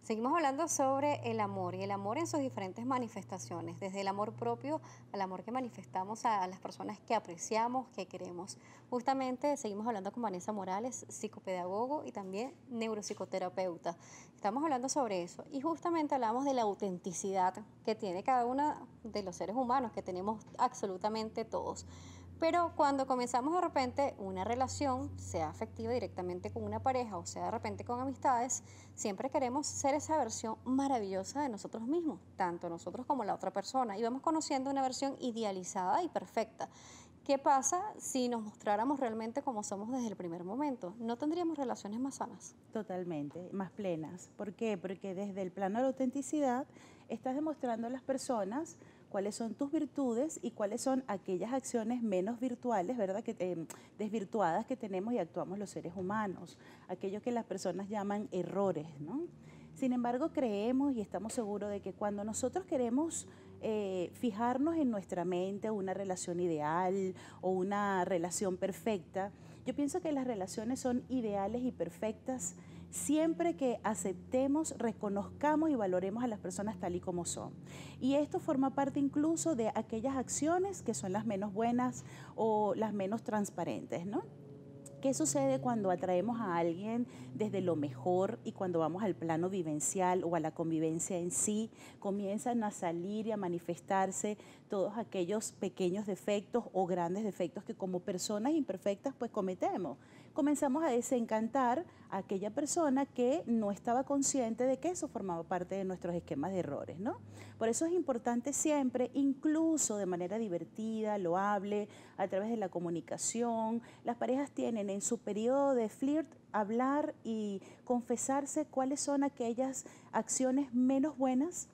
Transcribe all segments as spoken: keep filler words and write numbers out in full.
Seguimos hablando sobre el amor y el amor en sus diferentes manifestaciones, desde el amor propio al amor que manifestamos a las personas que apreciamos, que queremos. Justamente seguimos hablando con Vanessa Morales, psicopedagogo y también neuropsicoterapeuta. Estamos hablando sobre eso y justamente hablamos de la autenticidad que tiene cada uno de los seres humanos, que tenemos absolutamente todos. Pero cuando comenzamos de repente una relación, sea afectiva directamente con una pareja o sea de repente con amistades, siempre queremos ser esa versión maravillosa de nosotros mismos, tanto nosotros como la otra persona, y vamos conociendo una versión idealizada y perfecta. ¿Qué pasa si nos mostráramos realmente como somos desde el primer momento? ¿No tendríamos relaciones más sanas? Totalmente, más plenas. ¿Por qué? Porque desde el plano de la autenticidad estás demostrando a las personas cuáles son tus virtudes y cuáles son aquellas acciones menos virtuales, ¿verdad? Que, eh, desvirtuadas que tenemos y actuamos los seres humanos, aquello que las personas llaman errores, ¿no? Sin embargo, creemos y estamos seguros de que cuando nosotros queremos eh, fijarnos en nuestra mente una relación ideal o una relación perfecta, yo pienso que las relaciones son ideales y perfectas siempre que aceptemos, reconozcamos y valoremos a las personas tal y como son. Y esto forma parte incluso de aquellas acciones que son las menos buenas o las menos transparentes, ¿no? ¿Qué sucede cuando atraemos a alguien desde lo mejor y cuando vamos al plano vivencial o a la convivencia en sí? Comienzan a salir y a manifestarse todos aquellos pequeños defectos o grandes defectos que como personas imperfectas pues cometemos. Comenzamos a desencantar a aquella persona que no estaba consciente de que eso formaba parte de nuestros esquemas de errores, ¿no? Por eso es importante siempre, incluso de manera divertida, loable, a través de la comunicación, las parejas tienen en su periodo de flirt hablar y confesarse cuáles son aquellas acciones menos buenas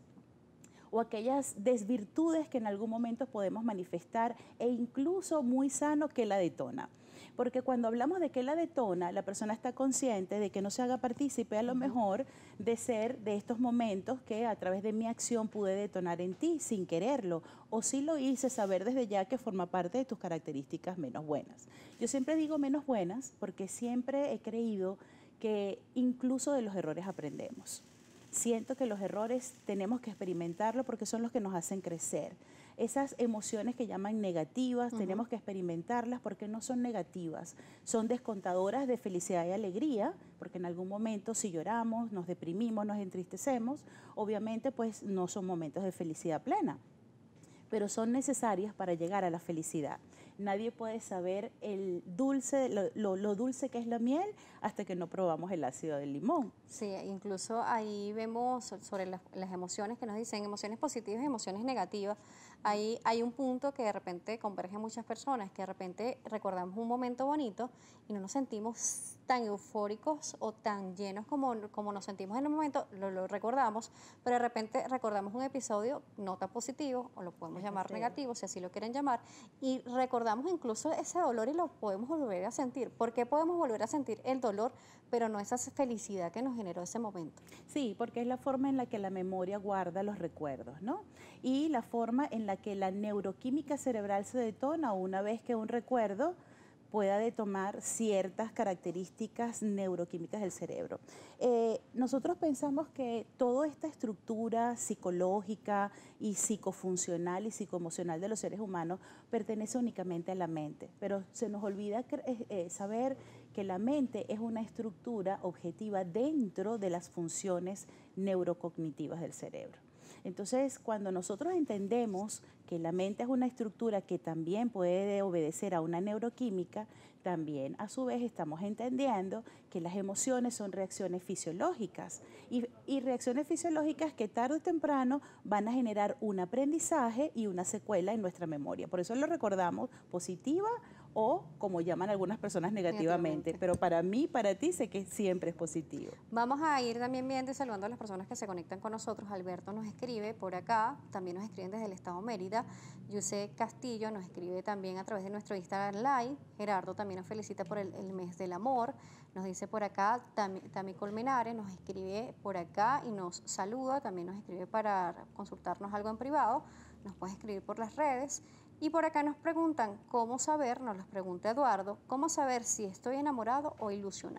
o aquellas desvirtudes que en algún momento podemos manifestar e incluso muy sano que la detona. Porque cuando hablamos de que la detona, la persona está consciente de que no se haga partícipe a lo mejor de ser de estos momentos que a través de mi acción pude detonar en ti sin quererlo, o si lo hice saber desde ya que forma parte de tus características menos buenas. Yo siempre digo menos buenas porque siempre he creído que incluso de los errores aprendemos. Siento que los errores tenemos que experimentarlo porque son los que nos hacen crecer. Esas emociones que llaman negativas, uh-huh, tenemos que experimentarlas porque no son negativas, son descontadoras de felicidad y alegría, porque en algún momento si lloramos, nos deprimimos, nos entristecemos, obviamente pues no son momentos de felicidad plena, pero son necesarias para llegar a la felicidad. Nadie puede saber el dulce, lo, lo, lo dulce que es la miel hasta que no probamos el ácido del limón. Sí, incluso ahí vemos sobre las, las emociones que nos dicen, emociones positivas y emociones negativas. Ahí hay un punto que de repente convergen muchas personas, que de repente recordamos un momento bonito y no nos sentimos tan eufóricos o tan llenos como, como nos sentimos en el momento, lo, lo recordamos, pero de repente recordamos un episodio no tan positivo, o lo podemos llamar negativo, si así lo quieren llamar, y recordamos incluso ese dolor y lo podemos volver a sentir. ¿Por qué podemos volver a sentir el dolor, pero no esa felicidad que nos generó ese momento? Sí, porque es la forma en la que la memoria guarda los recuerdos, ¿no? Y la forma en la que la neuroquímica cerebral se detona una vez que un recuerdo pueda detonar ciertas características neuroquímicas del cerebro. Eh, nosotros pensamos que toda esta estructura psicológica y psicofuncional y psicoemocional de los seres humanos pertenece únicamente a la mente, pero se nos olvida eh, saber que la mente es una estructura objetiva dentro de las funciones neurocognitivas del cerebro. Entonces, cuando nosotros entendemos que la mente es una estructura que también puede obedecer a una neuroquímica, también a su vez estamos entendiendo que las emociones son reacciones fisiológicas y, y reacciones fisiológicas que tarde o temprano van a generar un aprendizaje y una secuela en nuestra memoria. Por eso lo recordamos positiva o, como llaman algunas personas, negativamente. negativamente. Pero para mí, para ti, sé que siempre es positivo. Vamos a ir también viendo y saludando a las personas que se conectan con nosotros. Alberto nos escribe por acá, también nos escriben desde el estado Mérida. Yuse Castillo nos escribe también a través de nuestro Instagram Live. Gerardo también nos felicita por el, el mes del amor. Nos dice por acá, Tami, Tami Colmenares nos escribe por acá y nos saluda. También nos escribe para consultarnos algo en privado. Nos puede escribir por las redes. Y por acá nos preguntan cómo saber, nos los pregunta Eduardo, cómo saber si estoy enamorado o ilusionado.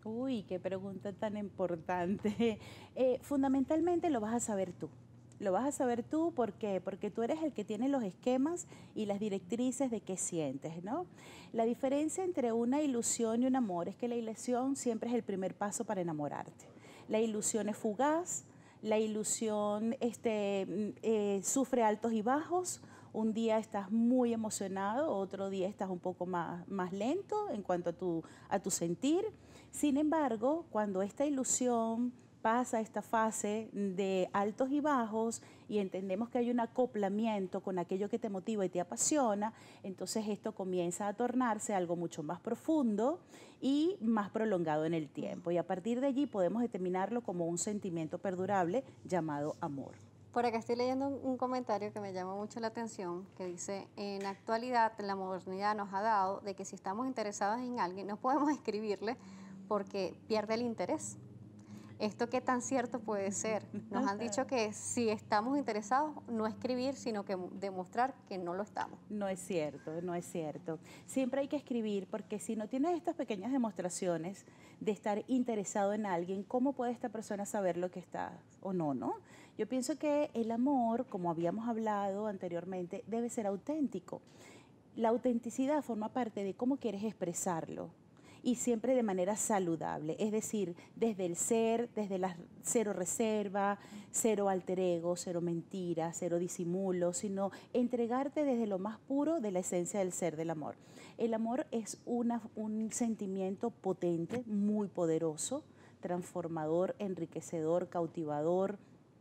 Uy, qué pregunta tan importante. Eh, fundamentalmente lo vas a saber tú. Lo vas a saber tú, ¿por qué? Porque tú eres el que tiene los esquemas y las directrices de qué sientes, ¿no? La diferencia entre una ilusión y un amor es que la ilusión siempre es el primer paso para enamorarte. La ilusión es fugaz, la ilusión este, mm, eh, sufre altos y bajos. Un día estás muy emocionado, otro día estás un poco más, más lento en cuanto a tu, a tu sentir. Sin embargo, cuando esta ilusión pasa esta fase de altos y bajos y entendemos que hay un acoplamiento con aquello que te motiva y te apasiona, entonces esto comienza a tornarse algo mucho más profundo y más prolongado en el tiempo. Y a partir de allí podemos determinarlo como un sentimiento perdurable llamado amor. Por acá estoy leyendo un, un comentario que me llama mucho la atención, que dice, en la actualidad la modernidad nos ha dado de que si estamos interesados en alguien no podemos escribirle porque pierde el interés. ¿Esto qué tan cierto puede ser? Nos han dicho que si estamos interesados, no escribir, sino que demostrar que no lo estamos. No es cierto, no es cierto. Siempre hay que escribir porque si no tienes estas pequeñas demostraciones de estar interesado en alguien, ¿cómo puede esta persona saber lo que está o no, no? Yo pienso que el amor, como habíamos hablado anteriormente, debe ser auténtico. La autenticidad forma parte de cómo quieres expresarlo y siempre de manera saludable, es decir, desde el ser, desde la cero reserva, cero alter ego, cero mentira, cero disimulo, sino entregarte desde lo más puro de la esencia del ser del amor. El amor es una, un sentimiento potente, muy poderoso, transformador, enriquecedor, cautivador.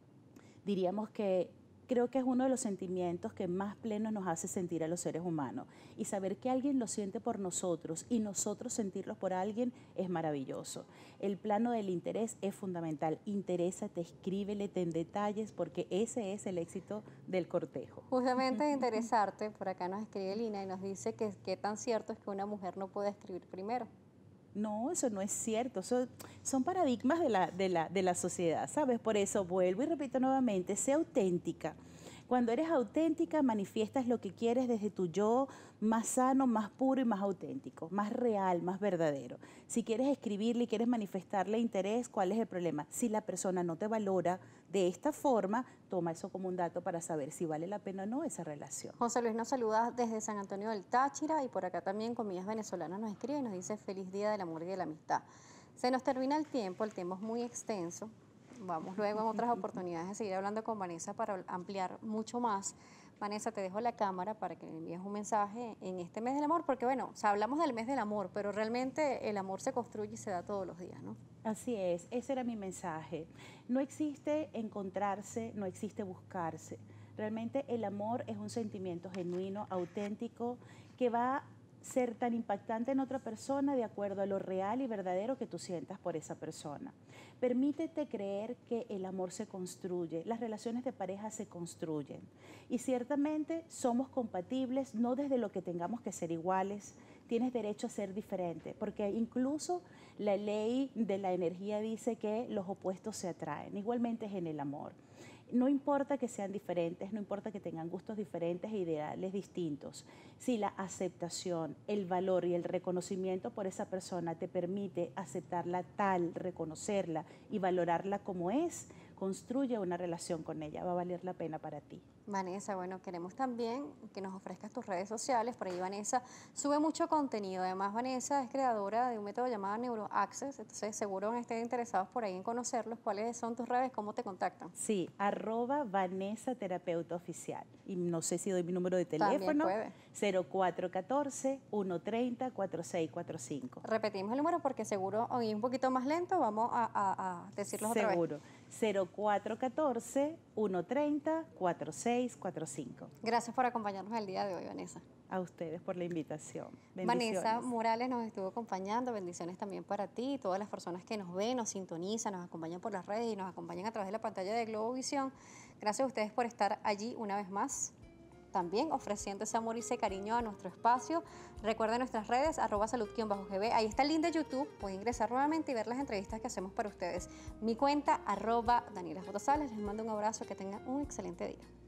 Diríamos que creo que es uno de los sentimientos que más pleno nos hace sentir a los seres humanos. Y saber que alguien lo siente por nosotros y nosotros sentirlos por alguien es maravilloso. El plano del interés es fundamental. Interésate, escríbele, ten detalles, porque ese es el éxito del cortejo. Justamente de interesarte, por acá nos escribe Lina y nos dice que qué tan cierto es que una mujer no puede escribir primero. No, eso no es cierto, eso son paradigmas de la, de la, de la sociedad, ¿sabes? Por eso vuelvo y repito nuevamente, sé auténtica. Cuando eres auténtica, manifiestas lo que quieres desde tu yo más sano, más puro y más auténtico, más real, más verdadero. Si quieres escribirle y quieres manifestarle interés, ¿cuál es el problema? Si la persona no te valora de esta forma, toma eso como un dato para saber si vale la pena o no esa relación. José Luis nos saluda desde San Antonio del Táchira y por acá también Comillas Venezolanas nos escribe y nos dice feliz día del amor y de la amistad. Se nos termina el tiempo, el tema es muy extenso. Vamos luego en otras oportunidades de seguir hablando con Vanessa para ampliar mucho más. Vanessa, te dejo la cámara para que le envíes un mensaje en este mes del amor, porque bueno, o sea, hablamos del mes del amor, pero realmente el amor se construye y se da todos los días, ¿no? Así es, ese era mi mensaje. No existe encontrarse, no existe buscarse. Realmente el amor es un sentimiento genuino, auténtico, que va a ser tan impactante en otra persona de acuerdo a lo real y verdadero que tú sientas por esa persona. Permítete creer que el amor se construye, las relaciones de pareja se construyen y ciertamente somos compatibles, no desde lo que tengamos que ser iguales, tienes derecho a ser diferente, porque incluso la ley de la energía dice que los opuestos se atraen, igualmente es en el amor. No importa que sean diferentes, no importa que tengan gustos diferentes e ideales distintos. Si la aceptación, el valor y el reconocimiento por esa persona te permite aceptarla tal, reconocerla y valorarla como es, construye una relación con ella, va a valer la pena para ti. Vanessa, bueno, queremos también que nos ofrezcas tus redes sociales. Por ahí Vanessa sube mucho contenido. Además, Vanessa es creadora de un método llamado NeuroAccess. Entonces, seguro estén interesados por ahí en conocerlos. ¿Cuáles son tus redes? ¿Cómo te contactan? Sí, arroba Vanessa Terapeuta Oficial. Y no sé si doy mi número de También teléfono. puede. cero cuatro uno cuatro, uno tres cero, cuatro seis cuatro cinco. Repetimos el número porque seguro hoy un poquito más lento. Vamos a, a, a decirlos otra vez. Seguro. cero cuatro uno cuatro, uno tres cero, cuatro seis cuatro cinco. Gracias por acompañarnos el día de hoy, Vanessa. A ustedes por la invitación. Vanessa Morales nos estuvo acompañando. Bendiciones también para ti y todas las personas que nos ven, nos sintonizan, nos acompañan por las redes y nos acompañan a través de la pantalla de Globovisión. Gracias a ustedes por estar allí una vez más, también ofreciendo ese amor y ese cariño a nuestro espacio. Recuerden nuestras redes, arroba salud-gb. Ahí está el link de YouTube. Pueden ingresar nuevamente y ver las entrevistas que hacemos para ustedes. Mi cuenta, arroba Daniela J. Sales. Les mando un abrazo. Que tengan un excelente día.